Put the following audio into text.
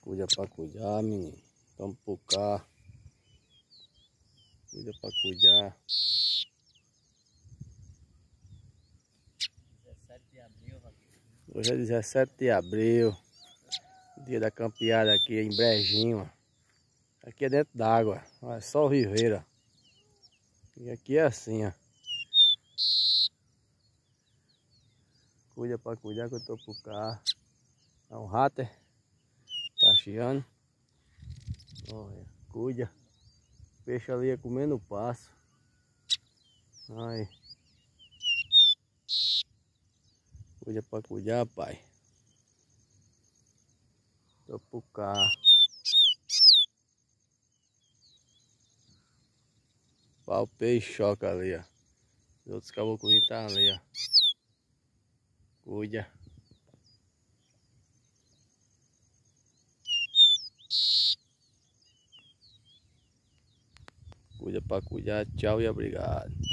Cuida pra cuidar, menino. Vamos pro carro. Cuida pra cuidar. 17 de abril, Hoje é 17 de abril. Dia da campeada aqui em Brejinho. Aqui é dentro d'água. É só o Ribeira. E aqui é assim, ó. Cuida pra cuidar que eu tô pro carro. É um rato, tá chiando. Olha, cuida. Peixe ali é comendo passo. Aí. Cuida pra cuidar, pai. Tô pro carro. Pau peixe choca ali, ó. Os outros caboclinhos tá ali, ó. Cuida. Cuida pra cuidar. Tchau e obrigado.